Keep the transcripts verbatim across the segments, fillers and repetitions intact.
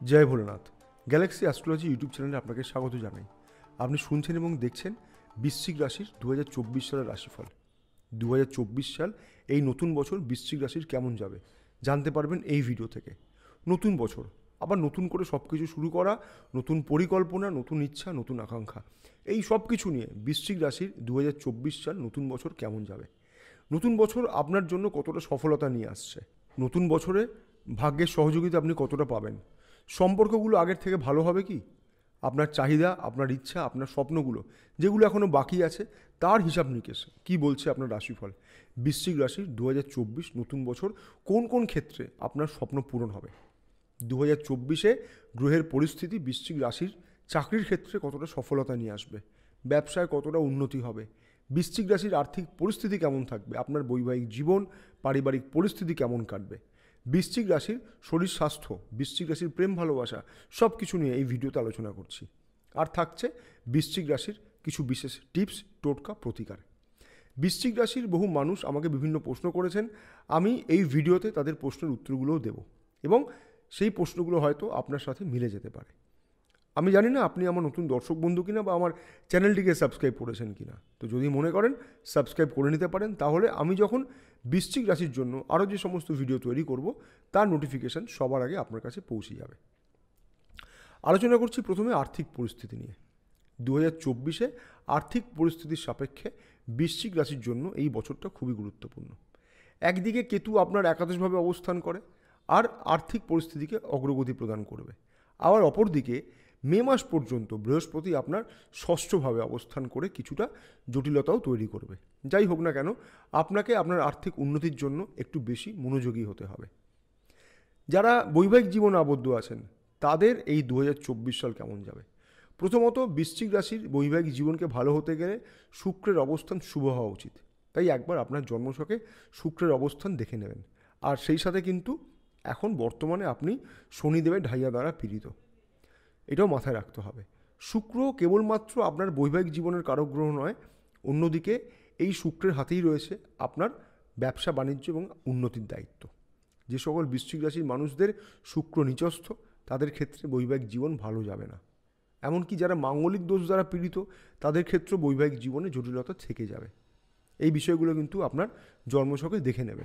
জয় Bholenath. Galaxy astrology YouTube চ্যানেলে আপনাকে স্বাগত জানাই। আপনি শুনছেন এবং দেখছেন বৃশ্চিক রাশির দু হাজার চব্বিশ সালের রাশিফল। দু হাজার চব্বিশ সাল এই নতুন বছর বৃশ্চিক রাশির কেমন যাবে জানতে পারবেন এই ভিডিও থেকে। নতুন বছর, আবার নতুন করে সব কিছু শুরু করা, নতুন পরিকল্পনা, নতুন ইচ্ছা, নতুন আকাঙ্ক্ষা, এই সব কিছু নিয়ে বৃশ্চিক রাশির দু হাজার চব্বিশ সাল নতুন বছর কেমন যাবে, নতুন বছর আপনার জন্য কতটা সফলতা নিয়ে আসছে, নতুন বছরে ভাগ্যের সহযোগিতা আপনি কতটা পাবেন, সম্পর্কগুলো আগের থেকে ভালো হবে কি, আপনার চাহিদা, আপনার ইচ্ছা, আপনার স্বপ্নগুলো যেগুলো এখনও বাকি আছে তার হিসাব নিকেশ কী বলছে আপনার রাশিফল। বৃশ্চিক রাশির দু হাজার চব্বিশ নতুন বছর কোন কোন ক্ষেত্রে আপনার স্বপ্ন পূরণ হবে। দু হাজার চব্বিশে গ্রহের পরিস্থিতি বৃশ্চিক রাশির চাকরির ক্ষেত্রে কতটা সফলতা নিয়ে আসবে, ব্যবসায় কতটা উন্নতি হবে, বৃশ্চিক রাশির আর্থিক পরিস্থিতি কেমন থাকবে, আপনার বৈবাহিক জীবন, পারিবারিক পরিস্থিতি কেমন কাটবে, বৃশ্চিক রাশির শরীর স্বাস্থ্য, বৃশ্চিক রাশির প্রেম ভালোবাসা, সব কিছু নিয়ে এই ভিডিওতে আলোচনা করছি। আর থাকছে বৃশ্চিক রাশির কিছু বিশেষ টিপস, টোটকা, প্রতিকার। বৃশ্চিক রাশির বহু মানুষ আমাকে বিভিন্ন প্রশ্ন করেছেন, আমি এই ভিডিওতে তাদের প্রশ্নের উত্তরগুলোও দেব এবং সেই প্রশ্নগুলো হয়তো আপনার সাথে মিলে যেতে পারে। আমি জানি না আপনি আমার নতুন দর্শক বন্ধু কিনা বা আমার চ্যানেলটিকে সাবস্ক্রাইব করেছেন কিনা, তো যদি মনে করেন সাবস্ক্রাইব করে নিতে পারেন, তাহলে আমি যখন বৃশ্চিক রাশির জন্য আরও যে সমস্ত ভিডিও তৈরি করব তার নোটিফিকেশান সবার আগে আপনার কাছে পৌঁছে যাবে। আলোচনা করছি প্রথমে আর্থিক পরিস্থিতি নিয়ে। দু হাজার চব্বিশে আর্থিক পরিস্থিতির সাপেক্ষে বৃশ্চিক রাশির জন্য এই বছরটা খুবই গুরুত্বপূর্ণ। একদিকে কেতু আপনার একাদশভাবে অবস্থান করে আর আর্থিক পরিস্থিতিকে অগ্রগতি প্রদান করবে, আবার অপরদিকে মে মাস পর্যন্ত বৃহস্পতি আপনার ষষ্ঠভাবে অবস্থান করে কিছুটা জটিলতাও তৈরি করবে। যাই হোক না কেন, আপনাকে আপনার আর্থিক উন্নতির জন্য একটু বেশি মনোযোগী হতে হবে। যারা বৈবাহিক জীবনে আবদ্ধ আছেন তাদের এই দু হাজার চব্বিশ সাল কেমন যাবে। প্রথমত, বৃশ্চিক রাশির বৈবাহিক জীবনকে ভালো হতে গেলে শুক্রের অবস্থান শুভ হওয়া উচিত, তাই একবার আপনার জন্মছকে শুক্রের অবস্থান দেখে নেবেন। আর সেই সাথে কিন্তু এখন বর্তমানে আপনি শনিদেবের ঢাইয়া দ্বারা পীড়িত, এটাও মাথায় রাখতে হবে। শুক্র কেবলমাত্র আপনার বৈবাহিক জীবনের কারক গ্রহ নয়, অন্যদিকে এই শুক্রের হাতেই রয়েছে আপনার ব্যবসা বাণিজ্য এবং উন্নতির দায়িত্ব। যে সকল বৃশ্চিক রাশির মানুষদের শুক্র নিচস্থ তাদের ক্ষেত্রে বৈবাহিক জীবন ভালো যাবে না, এমনকি যারা মাঙ্গলিক দোষ দ্বারা পীড়িত তাদের ক্ষেত্রে বৈবাহিক জীবনে জটিলতা থেকে যাবে। এই বিষয়গুলো কিন্তু আপনার জন্মছকে দেখে নেবেন।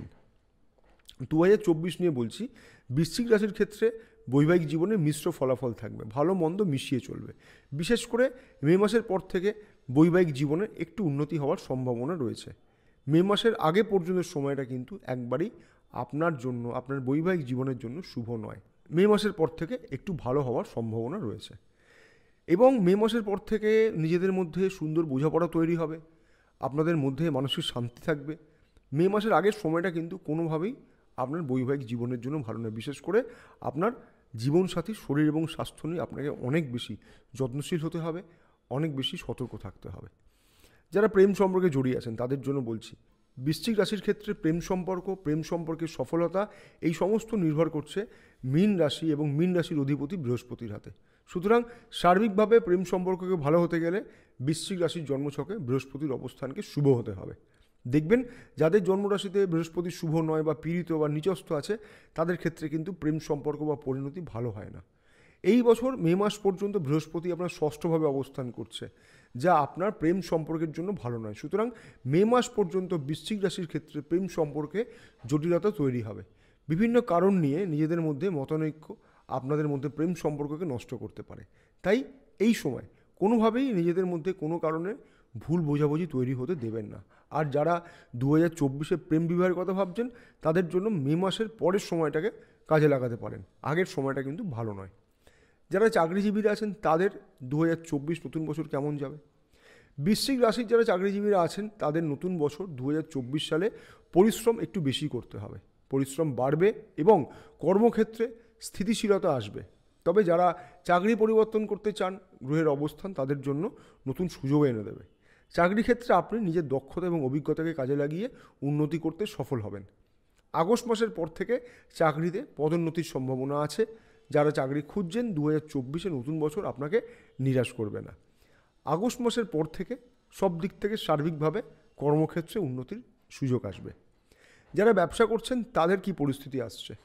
দু হাজার চব্বিশ নিয়ে বলছি, বৃশ্চিক রাশির ক্ষেত্রে বৈবাহিক জীবনে মিশ্র ফলাফল থাকবে, ভালো মন্দ মিশিয়ে চলবে। বিশেষ করে মে মাসের পর থেকে বৈবাহিক জীবনে একটু উন্নতি হওয়ার সম্ভাবনা রয়েছে। মে মাসের আগে পর্যন্ত সময়টা কিন্তু একবারই আপনার জন্য, আপনার বৈবাহিক জীবনের জন্য শুভ নয়। মে মাসের পর থেকে একটু ভালো হওয়ার সম্ভাবনা রয়েছে এবং মে মাসের পর থেকে নিজেদের মধ্যে সুন্দর বোঝাপড়া তৈরি হবে, আপনাদের মধ্যে মানসিক শান্তি থাকবে। মে মাসের আগের সময়টা কিন্তু কোনোভাবেই আপনার বৈবাহিক জীবনের জন্য ভালো নয়। বিশেষ করে আপনার জীবনসাথীর শরীর এবং স্বাস্থ্য নিয়ে আপনাকে অনেক বেশি যত্নশীল হতে হবে, অনেক বেশি সতর্ক থাকতে হবে। যারা প্রেম সম্পর্কে জড়িয়ে আছেন তাদের জন্য বলছি, বৃশ্চিক রাশির ক্ষেত্রে প্রেম সম্পর্ক, প্রেম সম্পর্কের সফলতা, এই সমস্ত নির্ভর করছে মীন রাশি এবং মীন রাশির অধিপতি বৃহস্পতির হাতে। সুতরাং সার্বিকভাবে প্রেম সম্পর্ককে ভালো হতে গেলে বৃশ্চিক রাশির জন্মছকে বৃহস্পতির অবস্থানকে শুভ হতে হবে। দেখবেন যাদের জন্মরাশিতে বৃহস্পতি শুভ নয় বা পীড়িত বা নিচস্থ আছে তাদের ক্ষেত্রে কিন্তু প্রেম সম্পর্ক বা পরিণতি ভালো হয় না। এই বছর মে মাস পর্যন্ত বৃহস্পতি আপনার ষষ্ঠভাবে অবস্থান করছে, যা আপনার প্রেম সম্পর্কের জন্য ভালো নয়। সুতরাং মে মাস পর্যন্ত বৃশ্চিক রাশির ক্ষেত্রে প্রেম সম্পর্কে জটিলতা তৈরি হবে। বিভিন্ন কারণ নিয়ে নিজেদের মধ্যে মতানৈক্য আপনাদের মধ্যে প্রেম সম্পর্ককে নষ্ট করতে পারে। তাই এই সময় কোনোভাবেই নিজেদের মধ্যে কোনো কারণে ভুল বোঝাবুঝি তৈরি হতে দেবেন না। আর যারা দু হাজার চব্বিশে প্রেম বিবাহের কথা ভাবছেন তাদের জন্য মে মাসের পরের সময়টাকে কাজে লাগাতে পারেন, আগের সময়টা কিন্তু ভালো নয়। যারা চাকরিজীবীরা আছেন তাদের দু হাজার চব্বিশ নতুন বছর কেমন যাবে। বৃশ্চিক রাশির যারা চাকরিজীবীরা আছেন তাদের নতুন বছর দু হাজার চব্বিশ সালে পরিশ্রম একটু বেশি করতে হবে, পরিশ্রম বাড়বে এবং কর্মক্ষেত্রে স্থিতিশীলতা আসবে। তবে যারা চাকরি পরিবর্তন করতে চান, গ্রহের অবস্থান তাদের জন্য নতুন সুযোগ এনে দেবে। চাকরি ক্ষেত্রে আপনি নিজের দক্ষতা এবং অভিজ্ঞতাকে কাজে লাগিয়ে উন্নতি করতে সফল হবেন। আগস্ট মাসের পর থেকে চাকরিতে পদোন্নতির সম্ভাবনা আছে। যারা চাকরি খুঁজছেন দু হাজার চব্বিশে নতুন বছর আপনাকে নিরাশ করবে না। আগস্ট মাসের পর থেকে সব দিক থেকে সার্বিকভাবে কর্মক্ষেত্রে উন্নতির সুযোগ আসবে। যারা ব্যবসা করছেন তাদের কি পরিস্থিতি আসছে।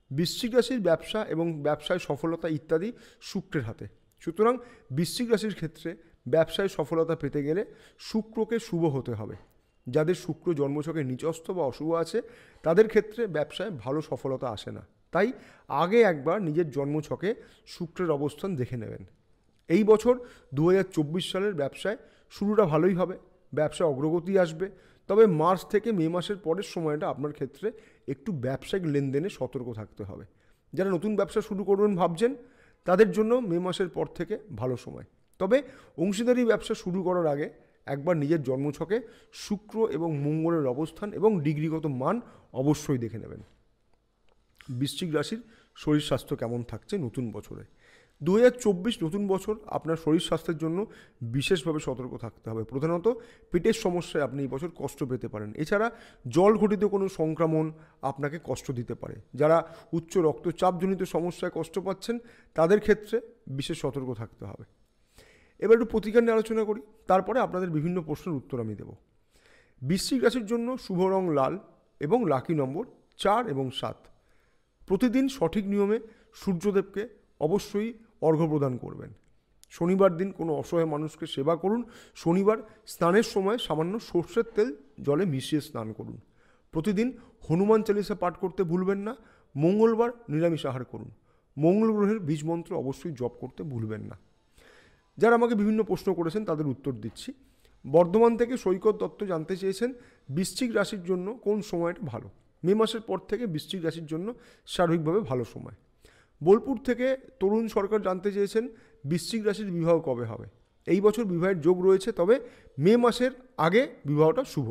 বৃশ্চিক রাশির ব্যবসা এবং ব্যবসায় সফলতা ইত্যাদি শুক্রের হাতে। সুতরাং বৃশ্চিক রাশির ক্ষেত্রে ব্যবসায় সফলতা পেতে গেলে শুক্রকে শুভ হতে হবে। যাদের শুক্র জন্মছকে নিচস্থ বা অশুভ আছে তাদের ক্ষেত্রে ব্যবসায় ভালো সফলতা আসে না। তাই আগে একবার নিজের জন্মছকে শুক্রের অবস্থান দেখে নেবেন। এই বছর দু হাজার চব্বিশ সালের ব্যবসায় শুরুটা ভালোই হবে, ব্যবসায় অগ্রগতি আসবে। তবে মার্চ থেকে মে মাসের পরের সময়টা আপনার ক্ষেত্রে একটু ব্যবসায়িক লেনদেনে সতর্ক থাকতে হবে। যারা নতুন ব্যবসা শুরু করবেন ভাবছেন তাদের জন্য মে মাসের পর থেকে ভালো সময়। তবে অংশীদারি ব্যবসা শুরু করার আগে একবার নিজের জন্মছকে শুক্র এবং মঙ্গলের অবস্থান এবং ডিগ্রিগত মান অবশ্যই দেখে নেবেন। বৃশ্চিক রাশির শরীর স্বাস্থ্য কেমন থাকছে নতুন বছরে? দু হাজার চব্বিশ নতুন বছর আপনার শরীর স্বাস্থ্যের জন্য বিশেষভাবে সতর্ক থাকতে হবে। প্রধানত পেটের সমস্যায় আপনি এই বছর কষ্ট পেতে পারেন। এছাড়া জল ঘটিত কোনো সংক্রমণ আপনাকে কষ্ট দিতে পারে। যারা উচ্চ রক্তচাপজনিত সমস্যায় কষ্ট পাচ্ছেন তাদের ক্ষেত্রে বিশেষ সতর্ক থাকতে হবে। এবার একটু প্রতিকার নিয়ে আলোচনা করি, তারপরে আপনাদের বিভিন্ন প্রশ্নের উত্তর আমি দেব। বৃশ্চিক রাশির জন্য শুভ রং লাল এবং লাকি নম্বর চার এবং সাত। প্রতিদিন সঠিক নিয়মে সূর্যদেবকে অবশ্যই অর্ঘ্য প্রদান করবেন। শনিবার দিন কোনো অসহায় মানুষকে সেবা করুন। শনিবার স্নানের সময় সামান্য সর্ষের তেল জলে মিশিয়ে স্নান করুন। প্রতিদিন হনুমান চালিসা পাঠ করতে ভুলবেন না। মঙ্গলবার নিরামিষ আহার করুন। মঙ্গল গ্রহের বীজ মন্ত্র অবশ্যই জপ করতে ভুলবেন না। যারা আমাকে বিভিন্ন প্রশ্ন করেছেন তাদের উত্তর দিচ্ছি। বর্ধমান থেকে সৈকত দত্ত জানতে চেয়েছেন বৃশ্চিক রাশির জন্য কোন সময়টা ভালো? মে মাসের পর থেকে বৃশ্চিক রাশির জন্য স্বাভাবিকভাবে ভালো সময়। বোলপুর থেকে তরুণ সরকার জানতে চেয়েছেন বৃশ্চিক রাশির বিবাহ কবে হবে? এই বছর বিবাহের যোগ রয়েছে, তবে মে মাসের আগে বিবাহটা শুভ।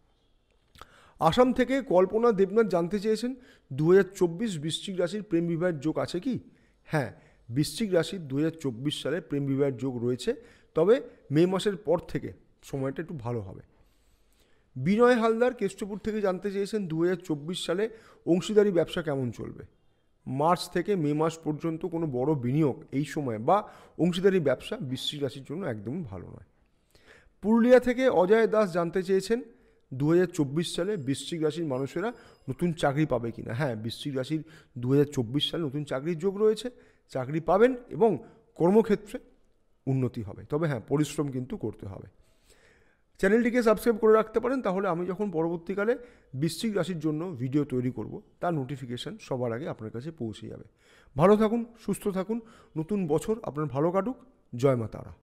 আসাম থেকে কল্পনা দেবনাথ জানতে চেয়েছেন দু হাজার চব্বিশ বৃশ্চিক রাশির প্রেম বিবাহের যোগ আছে কি? হ্যাঁ, বৃশ্চিক রাশির দু হাজার চব্বিশ সালে প্রেম বিবাহের যোগ রয়েছে, তবে মে মাসের পর থেকে সময়টা একটু ভালো হবে। বিনয় হালদার কেষ্টপুর থেকে জানতে চেয়েছেন দু হাজার চব্বিশ সালে অংশীদারি ব্যবসা কেমন চলবে? মার্চ থেকে মে মাস পর্যন্ত কোনো বড় বিনিয়োগ এই সময় বা অংশীদারি ব্যবসা বৃশ্চিক রাশির জন্য একদমই ভালো নয়। পুরুলিয়া থেকে অজয় দাস জানতে চেয়েছেন দু হাজার চব্বিশ সালে বৃশ্চিক রাশির মানুষেরা নতুন চাকরি পাবে কিনা? হ্যাঁ, বৃশ্চিক রাশির দু হাজার চব্বিশ সালে নতুন চাকরির যোগ রয়েছে, চাকরি পাবেন এবং কর্মক্ষেত্রে উন্নতি হবে। তবে হ্যাঁ, পরিশ্রম কিন্তু করতে হবে। চ্যানেলটিকে সাবস্ক্রাইব করে রাখতে পারেন, তাহলে আমি যখন পরবর্তীকালে বৃশ্চিক রাশির জন্য ভিডিও তৈরি করব তার নোটিফিকেশান সবার আগে আপনার কাছে পৌঁছে যাবে। ভালো থাকুন, সুস্থ থাকুন, নতুন বছর আপনার ভালো কাটুক। জয় মা তারা।